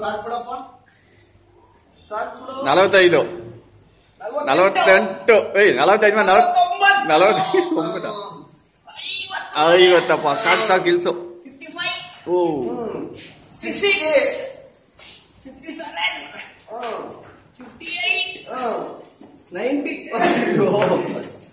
45 48 45 50 ಸಾಕು ಇಲ್ಸು 55 56 57 58 90